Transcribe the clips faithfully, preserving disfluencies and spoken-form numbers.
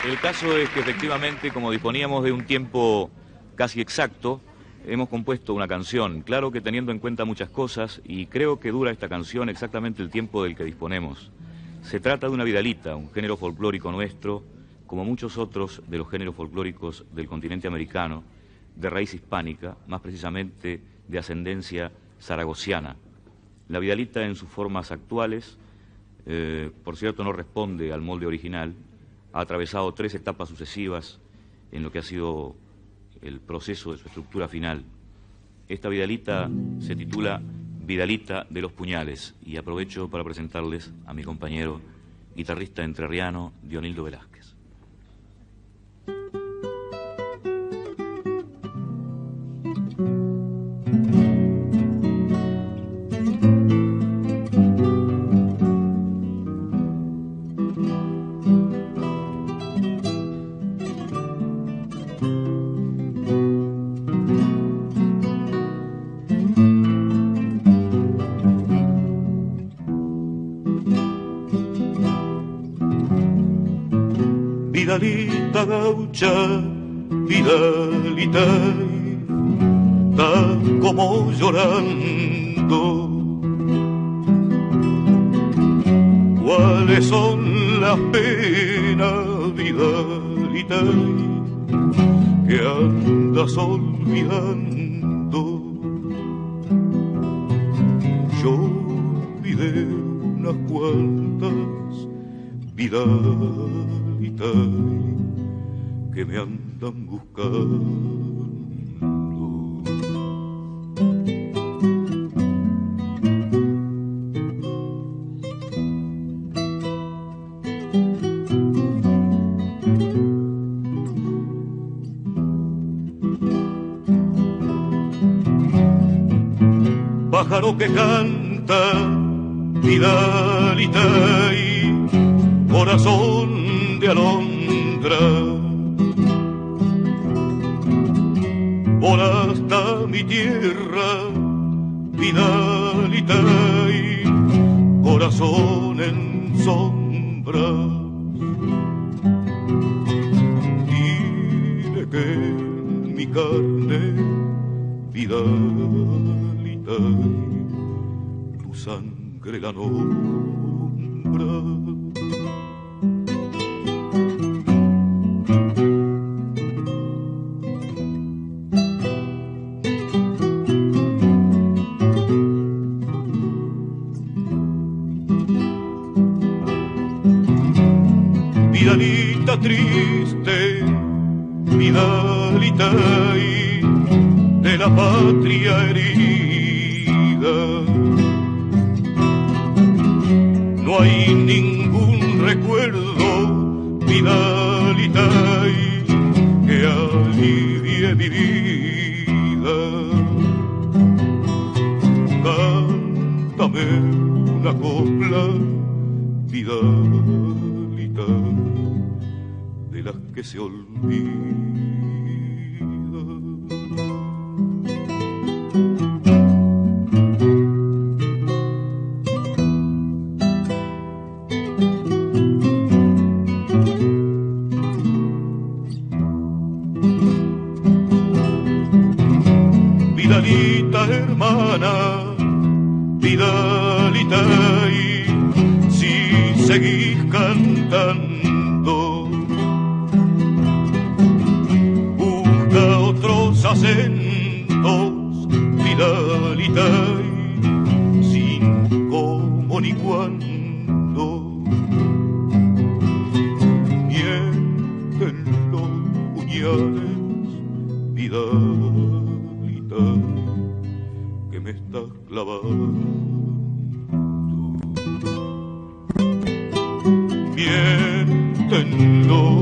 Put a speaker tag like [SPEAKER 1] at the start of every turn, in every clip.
[SPEAKER 1] El caso es que efectivamente, como disponíamos de un tiempo casi exacto, hemos compuesto una canción, claro que teniendo en cuenta muchas cosas, y creo que dura esta canción exactamente el tiempo del que disponemos. Se trata de una vidalita, un género folclórico nuestro, como muchos otros de los géneros folclóricos del continente americano, de raíz hispánica, más precisamente de ascendencia zaragociana. La vidalita en sus formas actuales, eh, por cierto, no responde al molde original, ha atravesado tres etapas sucesivas en lo que ha sido el proceso de su estructura final. Esta vidalita se titula Vidalita de los Puñales y aprovecho para presentarles a mi compañero guitarrista entrerriano Dionildo Velázquez.
[SPEAKER 2] Vidalita gaucha, vidalita, está como llorando. ¿Cuáles son las penas, vidalita, que andas olvidando? Yo olvidé unas cuantas vidalitas que me andan buscando. Pájaro que canta, vidalita, y corazón de alondra, vola hasta mi tierra, vidalita, y corazón en sombra. Dile que en mi carne, vidalita, tu sangre la nombra. Vidalita triste, vidalita de la patria herida, no hay ningún recuerdo, vidalita, que alivie mi vida. Cántame una copla, vidalita, de las que se olvidan. Vidalita hermana, vidalita, y si seguís cantando, busca otros acentos, vidalita, y sin cómo ni cuándo. Mienten los puñales, vidalita, que me estás clavando. Mienten los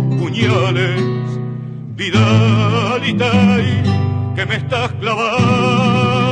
[SPEAKER 2] puñales, vidalita, que me estás clavando.